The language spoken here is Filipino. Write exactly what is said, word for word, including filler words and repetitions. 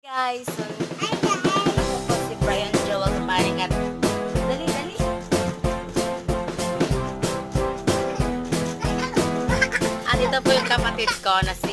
Guys, so, ako po si Brian Joel Maring at dali, dali. Ah, dito po yung kapatid ko na si